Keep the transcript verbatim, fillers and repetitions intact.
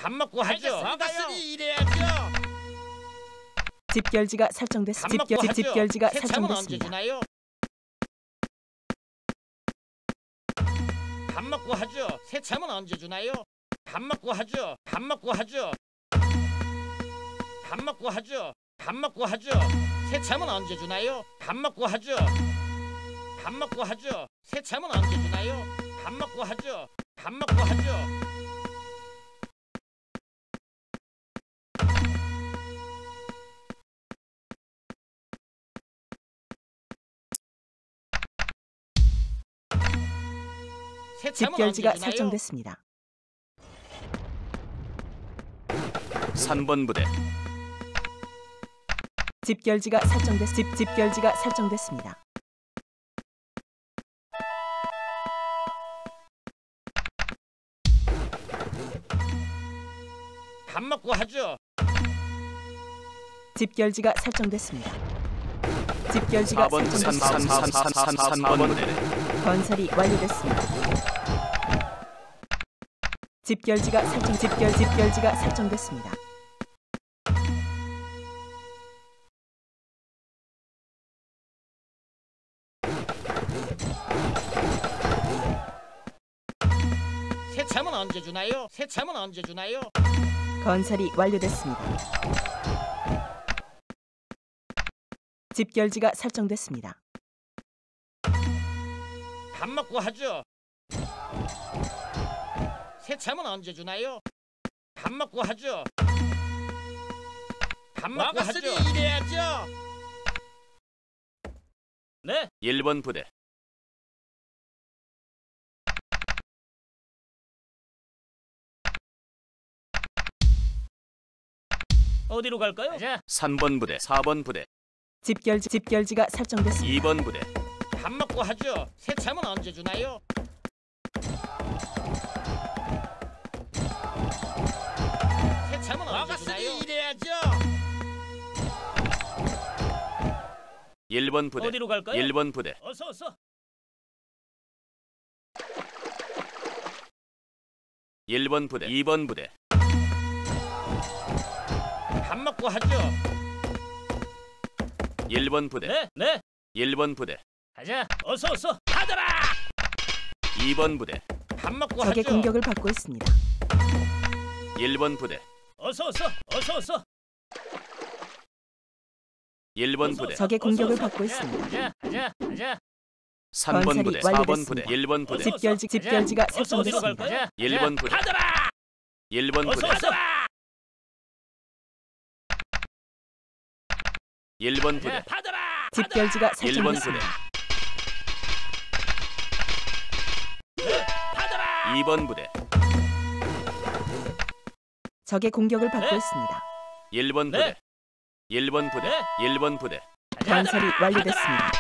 밥 먹고 하죠. 먹었으니 일해야죠. 집결지가 설정됐습니다. 밥 먹고 집결, 하죠. 집결지가 세참은 언제 설정됐습니다. 주나요? 밥 먹고 하죠. 세참은 언제 주나요? 밥 먹고 하죠. 밥 먹고 하죠. 밥 먹고 하죠. 밥 먹고 하죠. 세참은 언제 주나요? 밥 먹고 하죠. 밥 먹고 하죠. 세참은 언제 주나요? 밥 먹고 하죠. 밥 먹고 하죠. 집결지가 설정됐습니다. 삼 번 부대 집결지가 설정됐 집 집결지가 설정됐습니다. 밥 먹고 하죠. 집결지가 설정됐습니다. 집결지가 사 번 설정됐습니다. 삼 번 부대 건설이 완료됐습니다. 집결지가 설정 집결 집결지가 설정됐습니다. 세참은 언제 주나요? 세참은 언제 주나요? 건설이 완료됐습니다. 집결지가 설정됐습니다. 밥 먹고 하죠. 세참은 언제 주나요? 밥 먹고 하죠. 밥 먹고 하죠. 먹었으니 일해야죠. 네. 일 번 부대 어디로 갈까요? 자, 삼 번 부대 사 번 부대 집결지 집결지가 설정됐습니다. 이 번 부대 밥 먹고 하죠. 세참은 언제 주나요? 세참은 언제 주나요? 먹었으니 일해야죠. 일 번 부대 어디로 갈까요? 일 번 부대 어서 어서. 일 번 부대 이 번 부대 밥 먹고 하죠. 일 번 부대 네, 네. 일 번 부대 가자. 어서 어서. 받아라. 이 번 부대 밥 먹고 적의 하죠. 공격을 받고 있습니다. 일 번 부대 어서 어서. 어서 어서. 일 번 어서, 부대 적의 어서, 공격을 어서. 받고 가자, 있습니다. 가자. 가자. 가자. 삼 번 건설이 부대 사 번 완료됐습니다. 부대 일 번 부대 어서, 어서. 집결지 집결지가 어서 어디로 설정됐습니다. 갈까요? 일 번 부대 받아라. 일 번 어서 부대 어서. 일 번 부대 받아라. 집결지가 일 번 부대 설정됐습니다. 받아라. 이 번 부대 적의 공격을 받고 네. 있습니다. 일 번 네. 부대 일 번 부대 네. 일 번 부대 건설이 완료됐습니다.